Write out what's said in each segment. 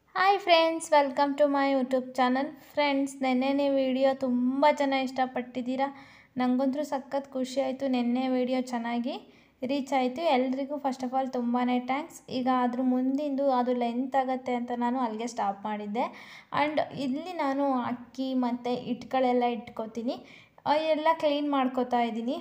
Hi friends, welcome to my YouTube channel. Friends, ನೆನ್ನೆ video ತುಂಬ ಜನ ಇಷ್ಟಪಟ್ಟಿದ್ದೀರಾ. ನನಗಂತೂ ಸಖತ್ ಖುಷಿ ಆಯಿತು. ನೆನ್ನೆ ವಿಡಿಯೋ ಚೆನ್ನಾಗಿ ರೀಚ್ ಆಯಿತು. ಎಲ್ರಿಗೂ ಫಸ್ಟ್ ಆಫ್ ಆಲ್ ತುಂಬಾ ಥ್ಯಾಂಕ್ಸ್. ಈಗ ಅದ್ರ ಮುಂದಿಂದು ಅದು ಲೆಂತ್ ಆಗುತ್ತೆ ಅಂತ ನಾನು ಅಲ್ಲಿಗೆ ಸ್ಟಾಪ್ ಮಾಡಿದ್ದೆ. ಆ್ಯಂಡ್ ಇಲ್ಲಿ ನಾನು ಅಕ್ಕಿ ಮತ್ತು ಹಿಟ್ಟುಗಳೆಲ್ಲ ಇಟ್ಕೋತೀನಿ. ಎಲ್ಲ ಕ್ಲೀನ್ ಮಾಡ್ಕೋತಾ ಇದ್ದೀನಿ.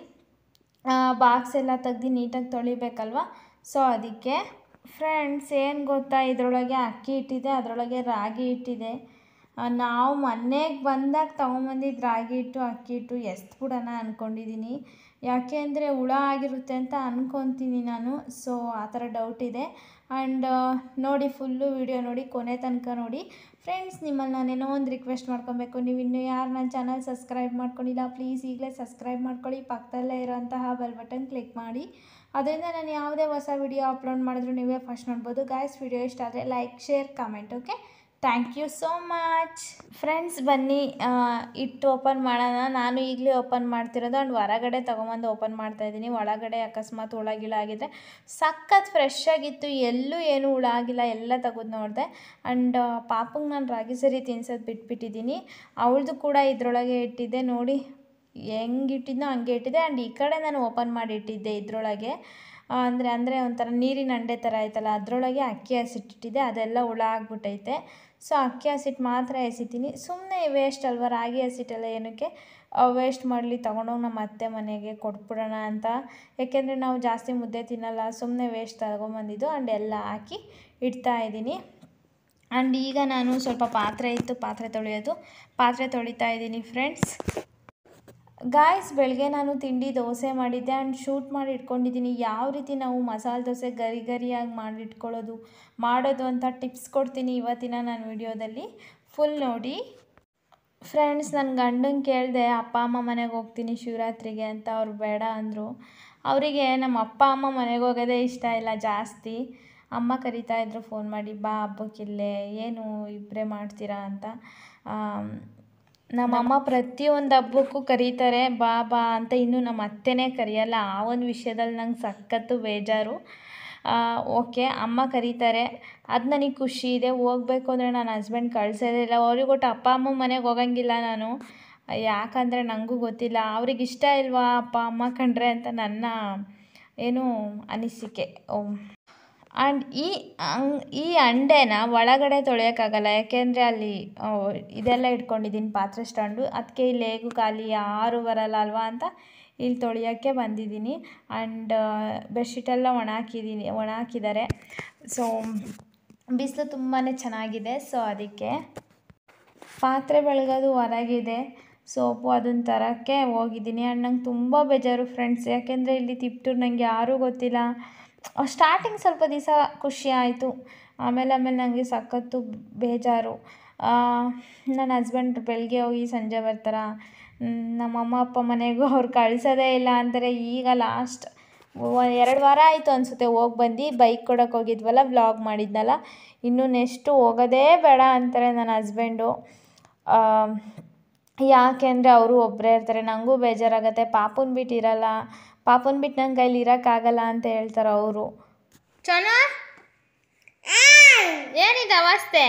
ಬಾಕ್ಸ್ ಎಲ್ಲ ತೆಗ್ದು ನೀಟಾಗಿ ತೊಳಿಬೇಕಲ್ವ, ಸೊ ಅದಕ್ಕೆ. ಫ್ರೆಂಡ್ಸ್, ಏನು ಗೊತ್ತಾ, ಇದರೊಳಗೆ ಅಕ್ಕಿ ಹಿಟ್ಟಿದೆ, ಅದರೊಳಗೆ ರಾಗಿ ಹಿಟ್ಟಿದೆ. ನಾವು ಮನೆಗೆ ಬಂದಾಗ ತೊಗೊಂಬಂದಿದ್ದು ರಾಗಿ ಹಿಟ್ಟು ಅಕ್ಕಿ ಹಿಟ್ಟು ಎಸ್ಬಿಡೋಣ ಅಂದ್ಕೊಂಡಿದ್ದೀನಿ. ಯಾಕೆ ಅಂದರೆ ಹುಳ ಆಗಿರುತ್ತೆ ಅಂತ ಅಂದ್ಕೊತೀನಿ ನಾನು. ಸೊ ಆ ಥರ ಡೌಟ್ ಇದೆ. ಆ್ಯಂಡ್ ನೋಡಿ, ಫುಲ್ಲು ವಿಡಿಯೋ ನೋಡಿ, ಕೊನೆ ತನಕ ನೋಡಿ. ಫ್ರೆಂಡ್ಸ್, ನಿಮ್ಮಲ್ಲಿ ನಾನೇನೋ ಒಂದು ರಿಕ್ವೆಸ್ಟ್ ಮಾಡ್ಕೊಬೇಕು. ನೀವು ಇನ್ನೂ ಯಾರು ನನ್ನ ಚಾನಲ್ ಸಬ್ಸ್ಕ್ರೈಬ್ ಮಾಡ್ಕೊಂಡಿಲ್ಲ, ಪ್ಲೀಸ್ ಈಗಲೇ ಸಬ್ಸ್ಕ್ರೈಬ್ ಮಾಡ್ಕೊಳ್ಳಿ. ಪಕ್ಕದಲ್ಲೇ ಇರೋಂತಹ ಬೆಲ್ ಬಟನ್ ಕ್ಲಿಕ್ ಮಾಡಿ. ಅದರಿಂದ ನಾನು ಯಾವುದೇ ಹೊಸ ವಿಡಿಯೋ ಅಪ್ಲೋಡ್ ಮಾಡಿದ್ರು ನೀವೇ ಫಸ್ಟ್ ನೋಡ್ಬೋದು. ಗಾಯ್ಸ್, ವಿಡಿಯೋ ಇಷ್ಟ ಆದರೆ like, share, comment. Okay, thank you so much. Friends, ಬನ್ನಿ ಹಿಟ್ಟು ಓಪನ್ ಮಾಡೋಣ. ನಾನು ಈಗಲೇ ಓಪನ್ ಮಾಡ್ತಿರೋದು. ಆ್ಯಂಡ್ ಹೊರಗಡೆ ತೊಗೊಂಬಂದು ಓಪನ್ ಮಾಡ್ತಾಯಿದ್ದೀನಿ. ಒಳಗಡೆ ಅಕಸ್ಮಾತ್ ಹುಳ ಗಿಳ ಆಗಿದ್ದರೆ ಸಖತ್ ಫ್ರೆಶ್ ಆಗಿತ್ತು. ಎಲ್ಲೂ ಏನೂ ಹುಳ ಆಗಿಲ್ಲ. ಎಲ್ಲ ತೆಗೆದು ನೋಡಿದೆ. ಆ್ಯಂಡ್ ಪಾಪಂಗೆ ನಾನು ರಾಗಿ ಸರಿ ತಿನ್ಸೋದು ಬಿಟ್ಬಿಟ್ಟಿದ್ದೀನಿ. ಅವಳದು ಕೂಡ ಇದರೊಳಗೆ ಇಟ್ಟಿದ್ದೆ. ನೋಡಿ ಹೆಂಗೆ ಇಟ್ಟಿದ್ನೋ ಹಂಗೆ ಇಟ್ಟಿದ್ದೆ. ಆ್ಯಂಡ್ ಈ ಕಡೆ ನಾನು ಓಪನ್ ಮಾಡಿ ಇಟ್ಟಿದ್ದೆ ಇದರೊಳಗೆ. ಅಂದರೆ ಒಂಥರ ನೀರಿನ ಅಂಡೆ ಥರ ಆಯ್ತಲ್ಲ, ಅದರೊಳಗೆ ಅಕ್ಕಿ ಹಸಿಟ್ಟಿಟ್ಟಿದ್ದೆ. ಅದೆಲ್ಲ ಹುಳ ಆಗ್ಬಿಟ್ಟೈತೆ. ಸೊ ಅಕ್ಕಿ ಹಸಿಟ್ಟು ಮಾತ್ರ ಎಸಿತೀನಿ. ಸುಮ್ಮನೆ ವೇಸ್ಟ್ ಅಲ್ವ, ರಾಗಿ ಹಸಿಟ್ಟೆಲ್ಲ ಏನಕ್ಕೆ ವೇಸ್ಟ್ ಮಾಡಲಿ, ತೊಗೊಂಡೋಗಿ ನಮ್ಮ ಅತ್ತೆ ಮನೆಗೆ ಕೊಟ್ಬಿಡೋಣ ಅಂತ. ಯಾಕೆಂದರೆ ನಾವು ಜಾಸ್ತಿ ಮುದ್ದೆ ತಿನ್ನಲ್ಲ, ಸುಮ್ಮನೆ ವೇಸ್ಟ್ ತೊಗೊಂಬಂದಿದ್ದು. ಆ್ಯಂಡ್ ಎಲ್ಲ ಹಾಕಿ ಇಡ್ತಾಯಿದ್ದೀನಿ. ಆ್ಯಂಡ್ ಈಗ ನಾನು ಸ್ವಲ್ಪ ಪಾತ್ರೆ ಇತ್ತು, ಪಾತ್ರೆ ತೊಳಿತಾ ಇದ್ದೀನಿ. ಫ್ರೆಂಡ್ಸ್, ಗಾಯ್ಸ್, ಬೆಳಗ್ಗೆ ನಾನು ತಿಂಡಿ ದೋಸೆ ಮಾಡಿದ್ದೆ. ಆ್ಯಂಡ್ ಶೂಟ್ ಮಾಡಿ ಇಟ್ಕೊಂಡಿದ್ದೀನಿ. ಯಾವ ರೀತಿ ನಾವು ಮಸಾಲೆ ದೋಸೆ ಗರಿಯಾಗಿ ಮಾಡೋದು ಅಂತ ಟಿಪ್ಸ್ ಕೊಡ್ತೀನಿ ಇವತ್ತಿನ ನನ್ನ ವಿಡಿಯೋದಲ್ಲಿ. ಫುಲ್ ನೋಡಿ. ಫ್ರೆಂಡ್ಸ್, ನನ್ನ ಗಂಡಂಗೆ ಕೇಳಿದೆ, ಅಪ್ಪ ಅಮ್ಮ ಮನೆಗೆ ಹೋಗ್ತೀನಿ ಶಿವರಾತ್ರಿಗೆ ಅಂತ. ಅವ್ರು ಬೇಡ ಅಂದರು. ಅವರಿಗೆ ನಮ್ಮ ಅಪ್ಪ ಅಮ್ಮ ಮನೆಗೆ ಹೋಗೋದೇ ಇಷ್ಟ ಇಲ್ಲ ಜಾಸ್ತಿ. ಅಮ್ಮ ಕರಿತಾಯಿದ್ರು ಫೋನ್ ಮಾಡಿ, ಬಾ ಹಬ್ಬಕ್ಕಿಲ್ಲೇ, ಏನು ಇಬ್ಬರೇ ಮಾಡ್ತೀರಾ ಅಂತ. ನಮ್ಮಮ್ಮ ಪ್ರತಿಯೊಂದು ಹಬ್ಬಕ್ಕೂ ಕರೀತಾರೆ, ಬಾ ಬಾ ಅಂತ. ಇನ್ನೂ ನಮ್ಮ ಅತ್ತೆನೇ ಕರೆಯಲ್ಲ. ಆ ಒಂದು ವಿಷಯದಲ್ಲಿ ನಂಗೆ ಸಖತ್ತು ಬೇಜಾರು. ಓಕೆ, ಅಮ್ಮ ಕರೀತಾರೆ, ಅದು ನನಗೆ ಖುಷಿ ಇದೆ. ಹೋಗ್ಬೇಕು ಅಂದರೆ ನನ್ನ ಹಸ್ಬೆಂಡ್ ಕಳಿಸೋದೇ ಇಲ್ಲ. ಅವ್ರಿಗೆ ಒಟ್ಟು ಅಪ್ಪ ಅಮ್ಮ ಮನೆಗೆ ಹೋಗಂಗಿಲ್ಲ ನಾನು. ಯಾಕಂದರೆ ನನಗೂ ಗೊತ್ತಿಲ್ಲ, ಅವ್ರಿಗೆ ಇಷ್ಟ ಇಲ್ವಾ ಅಪ್ಪ ಅಮ್ಮ ಕಂಡ್ರೆ ಅಂತ ನನ್ನ ಏನು ಅನಿಸಿಕೆ. ಆ್ಯಂಡ್ ಈ ಅಂಡೆನ ಒಳಗಡೆ ತೊಳೆಯೋಕ್ಕಾಗಲ್ಲ. ಯಾಕೆಂದರೆ ಅಲ್ಲಿ ಇದೆಲ್ಲ ಇಟ್ಕೊಂಡಿದ್ದೀನಿ, ಪಾತ್ರೆ ಸ್ಟ್ಯಾಂಡು. ಅದಕ್ಕೆ ಇಲ್ಲಿ ಹೇಗೂ ಖಾಲಿ ಯಾರೂ ಬರಲ್ಲ ಅಲ್ವಾ ಅಂತ ಇಲ್ಲಿ ತೊಳೆಯೋಕ್ಕೆ ಬಂದಿದ್ದೀನಿ. ಆ್ಯಂಡ್ ಬೆಡ್ಶೀಟೆಲ್ಲ ಒಣ ಹಾಕಿದ್ದಾರೆ. ಸೊ ಬಿಸಿಲು ತುಂಬಾ ಚೆನ್ನಾಗಿದೆ. ಸೊ ಅದಕ್ಕೆ ಪಾತ್ರೆ ಬೆಳಗೋದು ಹೊರಗಿದೆ. ಸೋಪು ಅದನ್ನು ತರೋಕ್ಕೆ ಹೋಗಿದ್ದೀನಿ. ಆ್ಯಂಡ್ ನಂಗೆ ತುಂಬ ಬೇಜಾರು ಫ್ರೆಂಡ್ಸ್. ಯಾಕೆಂದರೆ ಇಲ್ಲಿ ತಿಪ್ಟೂರು ನನಗೆ ಯಾರೂ ಗೊತ್ತಿಲ್ಲ. ಸ್ಟಾರ್ಟಿಂಗ್ ಸ್ವಲ್ಪ ದಿವಸ ಖುಷಿ ಆಯಿತು. ಆಮೇಲೆ ನನಗೆ ಸಖತ್ತು ಬೇಜಾರು. ನನ್ನ ಹಸ್ಬೆಂಡ್ ಬೆಳಗ್ಗೆ ಹೋಗಿ ಸಂಜೆ ಬರ್ತಾರ. ನಮ್ಮ ಅಮ್ಮ ಅಪ್ಪ ಮನೆಗೂ ಅವ್ರು ಕಳಿಸೋದೇ ಇಲ್ಲ ಅಂತಾರೆ. ಈಗ ಲಾಸ್ಟ್ 2 ವಾರ ಆಯಿತು ಅನಿಸುತ್ತೆ ಹೋಗಿ ಬಂದು. ಬೈಕ್ ಕೊಡೋಕೆ ಹೋಗಿದ್ವಲ್ಲ, ವ್ಲಾಗ್ ಮಾಡಿದ್ನಲ್ಲ. ಇನ್ನೂ ನೆಕ್ಸ್ಟು ಹೋಗೋದೇ ಬೇಡ ಅಂತಾರೆ ನನ್ನ ಹಸ್ಬೆಂಡು. ಯಾಕೆಂದರೆ ಅವರು ಒಬ್ಬರೇ ಇರ್ತಾರೆ. ನನಗೂ ಬೇಜಾರಾಗುತ್ತೆ. ಪಾಪುನ ಬಿಟ್ಟು ಇರಲ್ಲ, ಪಾಪುನ ಬಿಟ್ಟು ನನ್ನ ಕೈಲಿ ಇರೋಕ್ಕಾಗಲ್ಲ ಅಂತ ಹೇಳ್ತಾರೆ ಅವರು. ಚನ, ಏನಿದೆ ಅವಸ್ಥೆ?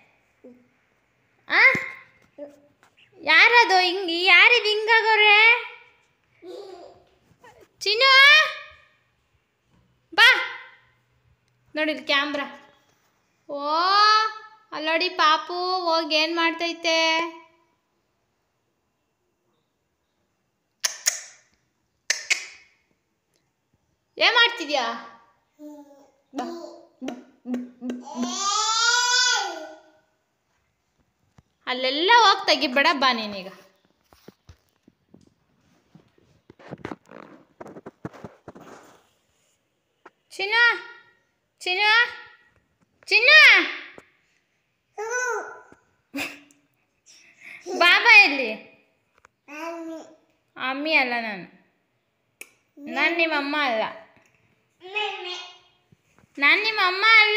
ಯಾರದು ಯಾರಿದು ಹಿಂಗಾಗೋರೆ? ಚಿನ್ನು, ಬಾ ನೋಡಿ ಕ್ಯಾಮ್ರಾ. ಓ, ಅಲ್ಲೋಡಿ ಪಾಪು ಹೋಗಿ ಏನು ಮಾಡ್ತೈತೆ? ಏನು ಮಾಡ್ತಿದ್ಯಾ? ಬಾ, ಅಲ್ಲೆಲ್ಲ ಹೋಗಿ ತೆಗಿಬೇಡ, ಬಾ ನೀನೀಗ. ಚಿನ್ನ ಚಿನ್ನ ಚಿನ್ನ, ಬಾಬಾ ಎಲ್ಲಿ? ಅಮ್ಮಿ ಅಲ್ಲ, ನಾನು ನಿಮ್ಮಮ್ಮ ಅಲ್ಲ. ನಾನು ನಿಮ್ಮ ಅಮ್ಮ ಅಲ್ಲ.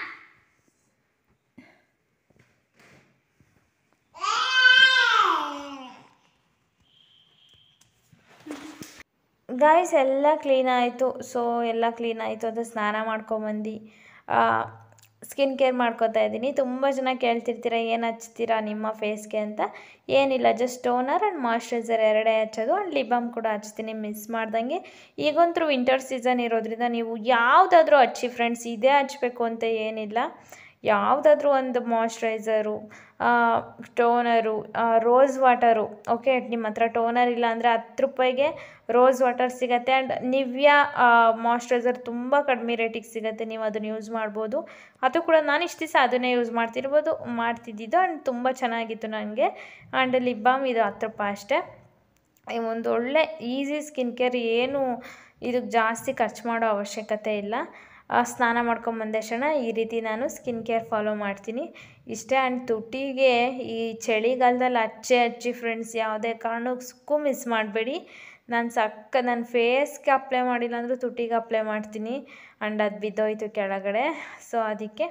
ಗಾಯ್ಸ್, ಎಲ್ಲ ಕ್ಲೀನ್ ಆಯಿತು. ಸೊ ಎಲ್ಲ ಕ್ಲೀನ್ ಆಯಿತು. ಅದು ಸ್ನಾನ ಮಾಡ್ಕೊಂಬಂದು ಸ್ಕಿನ್ ಕೇರ್ ಮಾಡ್ಕೋತಾ ಇದ್ದೀನಿ. ತುಂಬ ಜನ ಕೇಳ್ತಿರ್ತೀರ ಏನು ಹಚ್ತೀರಾ ನಿಮ್ಮ ಫೇಸ್ಗೆ ಅಂತ. ಏನಿಲ್ಲ, ಜಸ್ಟ್ ಟೋನರ್ ಆ್ಯಂಡ್ ಮಾಯ್ಶ್ಚರೈಸರ್ ಎರಡೇ ಹಚ್ಚೋದು. ಆ್ಯಂಡ್ ಲಿಪ್ ಬಾಮ್ ಕೂಡ ಹಚ್ತೀನಿ ಮಿಸ್ ಮಾಡ್ದಂಗೆ. ಈಗಂತೂ ವಿಂಟರ್ ಸೀಸನ್ ಇರೋದ್ರಿಂದ ನೀವು ಯಾವುದಾದ್ರೂ ಹಚ್ಚಿ ಫ್ರೆಂಡ್ಸ್, ಇದೇ ಹಚ್ಚಬೇಕು ಅಂತ ಏನಿಲ್ಲ. ಯಾವುದಾದ್ರೂ ಒಂದು moisturiser, toner, rose water. Okay, ನಿಮ್ಮ ಹತ್ರ ಟೋನರ್ ಇಲ್ಲ ಅಂದರೆ 10 ರೂಪಾಯಿಗೆ ರೋಸ್ ವಾಟರ್ ಸಿಗುತ್ತೆ. ಆ್ಯಂಡ್ ನಿವ್ಯಾ ಮಾಯ್ಶ್ಚರೈಸರ್ ತುಂಬ ಕಡಿಮೆ ರೇಟಿಗೆ ಸಿಗುತ್ತೆ, ನೀವು ಅದನ್ನು ಯೂಸ್ ಮಾಡ್ಬೋದು. ಅದು ಕೂಡ ನಾನು ಇಷ್ಟು ದಿವಸ ಅದನ್ನೇ ಯೂಸ್ ಮಾಡ್ತಿದ್ದಿದ್ದು. ಆ್ಯಂಡ್ ತುಂಬ ಚೆನ್ನಾಗಿತ್ತು ನನಗೆ. ಆ್ಯಂಡ್ ಲಿಪ್ ಬಾಮ್ ಇದು 10 ರೂಪಾಯಿ ಅಷ್ಟೇ. ಒಂದು ಒಳ್ಳೆ ಈಸಿ ಸ್ಕಿನ್ ಕೇರ್, ಏನು ಇದಕ್ಕೆ ಜಾಸ್ತಿ ಖರ್ಚು ಮಾಡೋ ಅವಶ್ಯಕತೆ ಇಲ್ಲ. ಸ್ನಾನ ಮಾಡ್ಕೊಂಬಂದ ತಕ್ಷಣ ಈ ರೀತಿ ನಾನು ಸ್ಕಿನ್ ಕೇರ್ ಫಾಲೋ ಮಾಡ್ತೀನಿ ಇಷ್ಟೇ. ಆ್ಯಂಡ್ ತುಟಿಗೆ ಈ ಚಳಿಗಾಲದಲ್ಲಿ ಹಚ್ಚಿ ಫ್ರೆಂಡ್ಸ್, ಯಾವುದೇ ಕಾರಣಕ್ಕೂ ಮಿಸ್ ಮಾಡಬೇಡಿ. ನನ್ನ ಫೇಸ್ಗೆ ಅಪ್ಲೈ ಮಾಡಿಲ್ಲ ಅಂದರೂ ತುಟಿಗೆ ಅಪ್ಲೈ ಮಾಡ್ತೀನಿ. ಆ್ಯಂಡ್ ಅದು ಬಿದ್ದೋಯ್ತು ಕೆಳಗಡೆ. ಸೊ ಅದಕ್ಕೆ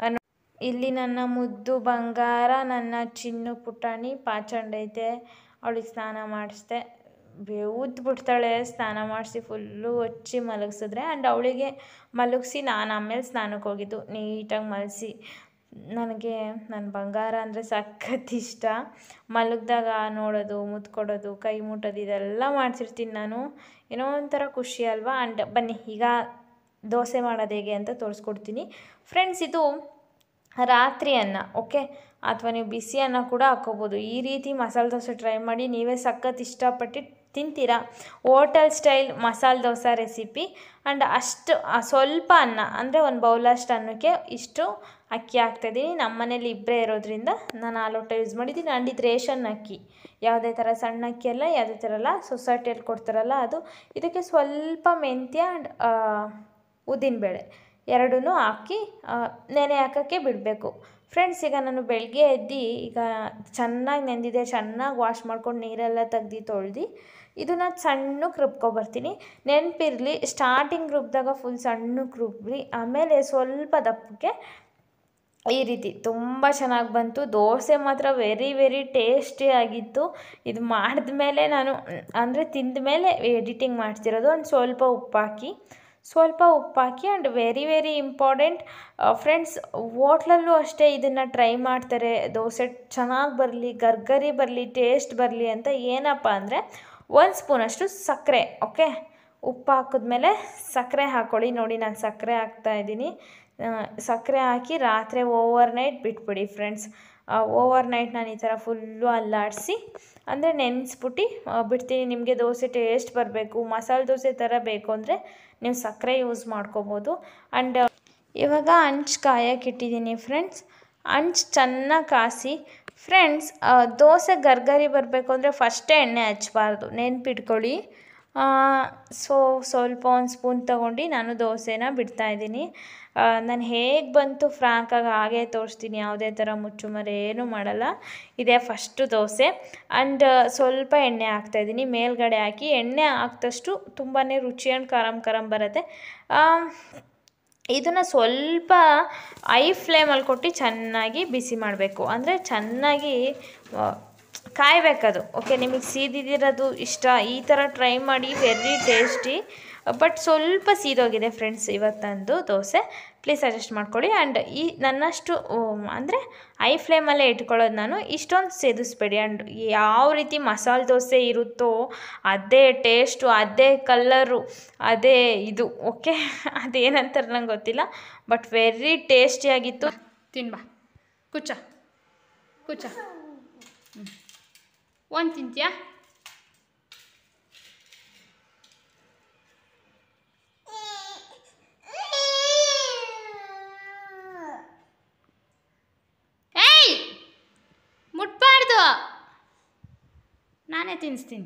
ಇಲ್ಲಿ ನನ್ನ ಮುದ್ದು ಬಂಗಾರ, ನನ್ನ ಚಿನ್ನು ಪುಟಾಣಿ ಪಾಚಂಡೈತೆ. ಅವಳಿಗೆ ಸ್ನಾನ ಮಾಡಿಸ್ದೆ, ಬಿಡ್ತಾಳೆ. ಸ್ನಾನ ಮಾಡಿಸಿ ಫುಲ್ಲು ಹಚ್ಚಿ ಮಲಗಿಸಿದ್ರೆ. ಆ್ಯಂಡ್ ಅವಳಿಗೆ ಮಲಗಿಸಿ ನಾನು ಆಮೇಲೆ ಸ್ನಾನಕ್ಕೆ ಹೋಗಿದ್ದು, ನೀಟಾಗಿ ಮಲಗಿಸಿ. ನನಗೆ ನನ್ನ ಬಂಗಾರ ಅಂದರೆ ಸಖತ್ ಇಷ್ಟ. ಮಲಗಿದಾಗ ನೋಡೋದು, ಮುತ್ತು ಕೊಡೋದು, ಕೈ ಮುಟ್ಟೋದು ಇದೆಲ್ಲ ಮಾಡ್ತಿರ್ತೀನಿ ನಾನು. ಏನೋ ಒಂಥರ ಖುಷಿ ಅಲ್ವಾ. ಆ್ಯಂಡ್ ಬನ್ನಿ ಈಗ ದೋಸೆ ಮಾಡೋದು ಹೇಗೆ ಅಂತ ತೋರಿಸ್ಕೊಡ್ತೀನಿ ಫ್ರೆಂಡ್ಸ್. ಇದು ರಾತ್ರಿ ಅನ್ನ, ಓಕೆ, ಅಥವಾ ನೀವು ಬಿಸಿ ಅನ್ನ ಕೂಡ ಹಾಕ್ಕೋಬೋದು. ಈ ರೀತಿ ಮಸಾಲೆ ದೋಸೆ ಟ್ರೈ ಮಾಡಿ, ನೀವೇ ಸಖತ್ ಇಷ್ಟಪಟ್ಟು ತಿಂತೀರಾ. Hotel style masala dosa recipe. And ಅಷ್ಟು ಸ್ವಲ್ಪ ಅನ್ನ, ಅಂದರೆ ಒಂದು ಬೌಲಷ್ಟು ಅನ್ನಕ್ಕೆ ಇಷ್ಟು ಅಕ್ಕಿ ಹಾಕ್ತಾಯಿದ್ದೀನಿ. ನಮ್ಮ ಮನೇಲಿ ಇಬ್ಬರೇ ಇರೋದ್ರಿಂದ ನಾನು 4 ಲೋಟ ಯೂಸ್ ಮಾಡಿದ್ದೀನಿ. ಆ್ಯಂಡ್ ಇದು ರೇಷನ್ ಅಕ್ಕಿ, ಯಾವುದೇ ಥರ ಸಣ್ಣ ಅಕ್ಕಿ ಅಲ್ಲ, ಯಾವುದೇ ಥರ ಅಲ್ಲ, ಸೊಸೈಟಿಯಲ್ಲಿ ಕೊಡ್ತಾರಲ್ಲ ಅದು. ಇದಕ್ಕೆ ಸ್ವಲ್ಪ ಮೆಂತ್ಯ ಆ್ಯಂಡ್ ಉದ್ದಿನಬೇಳೆ ಎರಡೂ ಹಾಕಿ ನೆನೆ ಹಾಕೋಕ್ಕೆ ಬಿಡಬೇಕು ಫ್ರೆಂಡ್ಸ್. ಈಗ ನಾನು ಬೆಳಗ್ಗೆ ಎದ್ದು ಈಗ ಚೆನ್ನಾಗಿ ನೆಂದಿದೆ, ಚೆನ್ನಾಗಿ ವಾಶ್ ಮಾಡ್ಕೊಂಡು ನೀರೆಲ್ಲ ತೆಗ್ದು ತೊಳ್ದು ಇದನ್ನು ಸಣ್ಣಕ್ಕೆ ರುಬ್ಕೊಬರ್ತೀನಿ. ನೆನಪಿರಲಿ, ಸ್ಟಾರ್ಟಿಂಗ್ ರುಬ್ಬಿದಾಗ ಫುಲ್ ಸಣ್ಣಕ್ಕೆ ರುಬ್ಬಿ, ಆಮೇಲೆ ಸ್ವಲ್ಪ ದಪ್ಪಕ್ಕೆ ಈ ರೀತಿ ತುಂಬ ಚೆನ್ನಾಗಿ ಬಂತು. ದೋಸೆ ಮಾತ್ರ ವೆರಿ ವೆರಿ ಟೇಸ್ಟಿಯಾಗಿತ್ತು. ಇದು ಮಾಡಿದ್ಮೇಲೆ ನಾನು ಅಂದರೆ ತಿಂದ ಮೇಲೆ ಎಡಿಟಿಂಗ್ ಮಾಡ್ತಿರೋದು. ಒಂದು ಸ್ವಲ್ಪ ಉಪ್ಪು ಹಾಕಿ and very very important friends, ಹೋಟ್ಲಲ್ಲೂ ಅಷ್ಟೇ ಇದನ್ನು ಟ್ರೈ ಮಾಡ್ತಾರೆ. ದೋಸೆ ಚೆನ್ನಾಗಿ ಬರಲಿ, ಗರ್ಗರಿ ಬರಲಿ, ಟೇಸ್ಟ್ ಬರಲಿ ಅಂತ ಏನಪ್ಪ ಅಂದರೆ 1 ಸ್ಪೂನಷ್ಟು ಸಕ್ಕರೆ. ಓಕೆ, ಉಪ್ಪು ಹಾಕಿದ್ಮೇಲೆ ಸಕ್ಕರೆ ಹಾಕ್ಕೊಳ್ಳಿ. ನೋಡಿ, ನಾನು ಸಕ್ಕರೆ ಹಾಕ್ತಾಯಿದ್ದೀನಿ. ಸಕ್ಕರೆ ಹಾಕಿ ರಾತ್ರಿ ಓವರ್ನೈಟ್ ಬಿಟ್ಬಿಡಿ ಫ್ರೆಂಡ್ಸ್. ಓವರ್ನೈಟ್ ನಾನು ಈ ಥರ ಫುಲ್ಲು ಅಲ್ಲಾಡಿಸಿ, ಅಂದರೆ ನೆನೆಸ್ಬಿಟ್ಟು ಬಿಡ್ತೀನಿ. ನಿಮಗೆ ದೋಸೆ ಟೇಸ್ಟ್ ಬರಬೇಕು, ಮಸಾಲೆ ದೋಸೆ ಥರ ಬೇಕು ಅಂದರೆ ನೀವು ಸಕ್ಕರೆ ಯೂಸ್ ಮಾಡ್ಕೋಬೋದು. ಆ್ಯಂಡ್ ಇವಾಗ ಹಂಚು ಕಾಯಕ್ಕೆ ಇಟ್ಟಿದ್ದೀನಿ ಫ್ರೆಂಡ್ಸ್. ಹಂಚು ಚೆನ್ನಾಗಿ ಕಾಸಿ ಫ್ರೆಂಡ್ಸ್. ದೋಸೆ ಗರ್ಗರಿ ಬರಬೇಕು ಅಂದರೆ ಫಸ್ಟೇ ಎಣ್ಣೆ ಹಚ್ಚಬಾರ್ದು, ನೆನ್ಪಿಟ್ಕೊಳ್ಳಿ. ಸ್ವಲ್ಪ 1 ಸ್ಪೂನ್ ತೊಗೊಂಡು ನಾನು ದೋಸೆನ ಬಿಡ್ತಾಯಿದ್ದೀನಿ. ನಾನು ಹೇಗೆ ಬಂತು ಫ್ರಾಂಕಾಗಿ ಹಾಗೇ ತೋರಿಸ್ತೀನಿ, ಯಾವುದೇ ಥರ ಮುಚ್ಚುಮರೆ ಏನೂ ಮಾಡಲ್ಲ. ಇದೇ ಫಸ್ಟು ದೋಸೆ. ಆ್ಯಂಡ್ ಸ್ವಲ್ಪ ಎಣ್ಣೆ ಹಾಕ್ತಾಯಿದ್ದೀನಿ. ಮೇಲ್ಗಡೆ ಹಾಕಿ ಎಣ್ಣೆ ಹಾಕಿದಷ್ಟು ತುಂಬಾ ರುಚಿ ಆ್ಯಂಡ್ ಕರಂ ಬರುತ್ತೆ. ಇದನ್ನು ಸ್ವಲ್ಪ ಐ ಫ್ಲೇಮಲ್ಲಿ ಕೊಟ್ಟು ಚೆನ್ನಾಗಿ ಬಿಸಿ ಮಾಡಬೇಕು, ಅಂದರೆ ಚೆನ್ನಾಗಿ ಕಾಯಬೇಕದು. ಓಕೆ, ನಿಮಗೆ ಸೀದಿರೋದು ಇಷ್ಟ, ಈ ಥರ ಟ್ರೈ ಮಾಡಿ, ವೆರಿ ಟೇಸ್ಟಿ. ಬಟ್ ಸ್ವಲ್ಪ ಸೀದೋಗಿದೆ ಫ್ರೆಂಡ್ಸ್ ಇವತ್ತಂದು ದೋಸೆ, ಪ್ಲೀಸ್ ಅಡ್ಜಸ್ಟ್ ಮಾಡ್ಕೊಳ್ಳಿ. ಆ್ಯಂಡ್ ನನ್ನಷ್ಟು ಅಂದರೆ ಐ ಫ್ಲೇಮಲ್ಲೇ ಇಟ್ಕೊಳ್ಳೋದು ನಾನು. ಇಷ್ಟೊಂದು ಸೇದಿಸ್ಬೇಡಿ. ಆ್ಯಂಡ್ ಯಾವ ರೀತಿ ಮಸಾಲೆ ದೋಸೆ ಇರುತ್ತೋ ಅದೇ ಟೇಸ್ಟು, ಅದೇ ಕಲ್ಲರು, ಅದೇ ಇದು. ಓಕೆ, ಅದೇನಂತಾರೆ ನಂಗೆ ಗೊತ್ತಿಲ್ಲ, ಬಟ್ ವೆರಿ ಟೇಸ್ಟಿಯಾಗಿತ್ತು. ತಿನ್ಬಾ, ಕುಚ್ಚ ಒಂದು ತಿಂತೀಯಾ? ಮುಟ್ಬಾರ್ದು, ನಾನೇ ತಿನ್ನಿಸ್ತೀನಿ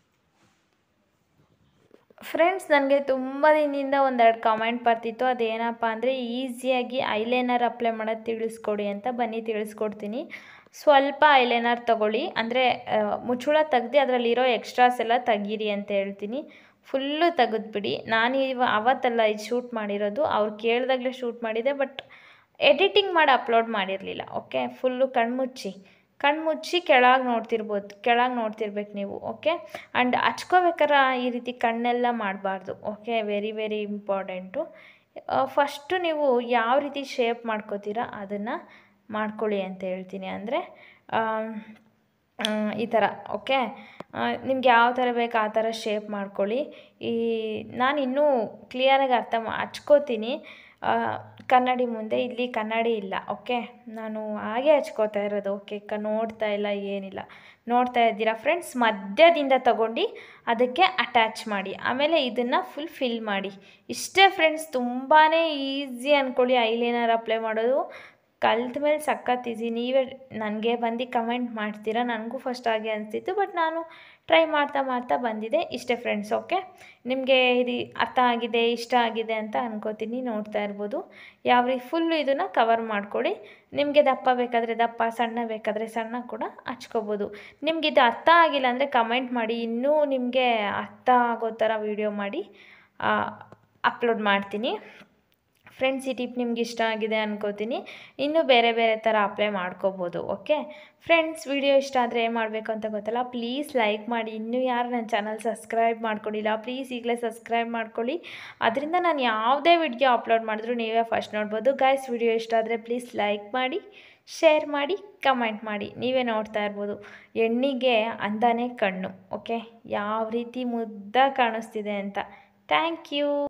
ಫ್ರೆಂಡ್ಸ್. ನನಗೆ ತುಂಬ ದಿನದಿಂದ 1-2 ಕಮೆಂಟ್ ಬರ್ತಿತ್ತು. ಅದೇನಪ್ಪ ಅಂದರೆ ಈಸಿಯಾಗಿ ಐಲೈನರ್ ಅಪ್ಲೈ ಮಾಡೋದು ತಿಳಿಸ್ಕೊಡಿ ಅಂತ. ಬನ್ನಿ ತಿಳಿಸ್ಕೊಡ್ತೀನಿ. ಸ್ವಲ್ಪ ಐಲೈನರ್ ತೊಗೊಳ್ಳಿ, ಅಂದರೆ ಮುಚ್ಚುಳ ತೆಗ್ದು ಅದರಲ್ಲಿರೋ ಎಕ್ಸ್ಟ್ರಾಸ್ ಎಲ್ಲ ತೆಗೀರಿ ಅಂತ ಹೇಳ್ತೀನಿ. ಫುಲ್ಲು ತೆಗೆದ್ಬಿಡಿ. ನಾನು ಅವತ್ತಲ್ಲ ಇದು ಶೂಟ್ ಮಾಡಿರೋದು, ಅವ್ರು ಕೇಳಿದಾಗಲೇ ಶೂಟ್ ಮಾಡಿದೆ, ಬಟ್ ಎಡಿಟಿಂಗ್ ಮಾಡಿ ಅಪ್ಲೋಡ್ ಮಾಡಿರಲಿಲ್ಲ. ಓಕೆ, ಫುಲ್ಲು ಕಣ್ಮುಚ್ಚಿ ಕೆಳಗೆ ನೋಡ್ತಿರ್ಬೇಕು ನೀವು. ಓಕೆ, ಆ್ಯಂಡ್ ಹಚ್ಕೋಬೇಕಾರೆ ಈ ರೀತಿ ಕಣ್ಣೆಲ್ಲ ಮಾಡಬಾರ್ದು. Okay, very very important. First ನೀವು ಯಾವ ರೀತಿ ಶೇಪ್ ಮಾಡ್ಕೋತೀರಾ ಅದನ್ನು ಮಾಡ್ಕೊಳ್ಳಿ ಅಂತ ಹೇಳ್ತೀನಿ. ಅಂದರೆ ಈ ಥರ ಓಕೆ. ನಿಮ್ಗೆ ಯಾವ ಥರ ಬೇಕು ಆ ಥರ ಶೇಪ್ ಮಾಡ್ಕೊಳ್ಳಿ. ನಾನು ಇನ್ನೂ ಕ್ಲಿಯರಾಗಿ ಹಚ್ಕೋತೀನಿ ಕನ್ನಡಿ ಮುಂದೆ. ಇಲ್ಲಿ ಕನ್ನಡಿ ಇಲ್ಲ ಓಕೆ. ನಾನು ಹಾಗೆ ಹಚ್ಕೋತಾ ಇರೋದು ಓಕೆ. ನೋಡ್ತಾ ಇಲ್ಲ, ಏನಿಲ್ಲ. ನೋಡ್ತಾ ಇದ್ದೀರಾ ಫ್ರೆಂಡ್ಸ್? ಮಧ್ಯದಿಂದ ತಗೊಂಡು ಅದಕ್ಕೆ ಅಟ್ಯಾಚ್ ಮಾಡಿ, ಆಮೇಲೆ ಇದನ್ನು ಫುಲ್ ಫಿಲ್ ಮಾಡಿ. ಇಷ್ಟೇ ಫ್ರೆಂಡ್ಸ್, ತುಂಬಾ ಈಸಿ ಅಂದ್ಕೊಳ್ಳಿ ಐಲೈನರ್ ಅಪ್ಲೈ ಮಾಡೋದು. ಕಲ್ತ ಮೇಲೆ ಸಖತ್ ಈಸಿ. ನೀವೇ ನನಗೆ ಬಂದು ಕಮೆಂಟ್ ಮಾಡ್ತೀರಾ. ನನಗೂ ಫಸ್ಟ್ ಹಾಗೆ ಅನಿಸ್ತಿತ್ತು, ಬಟ್ ನಾನು ಟ್ರೈ ಮಾಡ್ತಾ ಬಂದಿದೆ. ಇಷ್ಟೇ ಫ್ರೆಂಡ್ಸ್ ಓಕೆ. ನಿಮಗೆ ಇದು ಅರ್ಥ ಆಗಿದೆ, ಇಷ್ಟ ಆಗಿದೆ ಅಂತ ಅನ್ಕೋತೀನಿ. ನೋಡ್ತಾ ಇರ್ಬೋದು ಯಾವ ರೀತಿ ಫುಲ್ಲು ಇದನ್ನು ಕವರ್ ಮಾಡ್ಕೊಳ್ಳಿ. ನಿಮಗೆ ದಪ್ಪ ಬೇಕಾದರೆ ದಪ್ಪ, ಸಣ್ಣ ಬೇಕಾದರೆ ಸಣ್ಣ ಕೂಡ ಹಚ್ಕೋಬೋದು. ನಿಮ್ಗೆ ಇದು ಅರ್ಥ ಆಗಿಲ್ಲ ಅಂದರೆ ಕಮೆಂಟ್ ಮಾಡಿ, ಇನ್ನೂ ನಿಮಗೆ ಅರ್ಥ ಆಗೋ ಥರ ವೀಡಿಯೋ ಮಾಡಿ ಅಪ್ಲೋಡ್ ಮಾಡ್ತೀನಿ. ಫ್ರೆಂಡ್ಸ್, ಈ ಟಿಪ್ ನಿಮ್ಗೆ ಇಷ್ಟ ಆಗಿದೆ ಅನ್ಕೋತೀನಿ. ಇನ್ನೂ ಬೇರೆ ಬೇರೆ ಥರ ಅಪ್ಲೈ ಮಾಡ್ಕೋಬೋದು ಓಕೆ. ಫ್ರೆಂಡ್ಸ್, ವಿಡಿಯೋ ಇಷ್ಟ ಆದರೆ ಏನು ಮಾಡಬೇಕು ಅಂತ ಗೊತ್ತಲ್ಲ, ಪ್ಲೀಸ್ ಲೈಕ್ ಮಾಡಿ. ಇನ್ನೂ ಯಾರು ನನ್ನ ಚಾನಲ್ ಸಬ್ಸ್ಕ್ರೈಬ್ ಮಾಡ್ಕೊಂಡಿಲ್ಲ ಪ್ಲೀಸ್ ಈಗಲೇ ಸಬ್ಸ್ಕ್ರೈಬ್ ಮಾಡ್ಕೊಳ್ಳಿ. ಅದರಿಂದ ನಾನು ಯಾವುದೇ ವಿಡಿಯೋ ಅಪ್ಲೋಡ್ ಮಾಡಿದ್ರು ನೀವೇ ಫಸ್ಟ್ ನೋಡ್ಬೋದು. ಗೈಸ್, ವಿಡಿಯೋ ಇಷ್ಟ ಆದರೆ ಪ್ಲೀಸ್ ಲೈಕ್ ಮಾಡಿ, ಶೇರ್ ಮಾಡಿ, ಕಮೆಂಟ್ ಮಾಡಿ. ನೀವೇ ನೋಡ್ತಾ ಇರ್ಬೋದು ಹೆಣ್ಣಿಗೆ ಅಂದಾನೆ ಕಣ್ಣು ಓಕೆ, ಯಾವ ರೀತಿ ಮುದ್ದಾಗಿ ಕಾಣಿಸ್ತಿದೆ ಅಂತ. Thank you.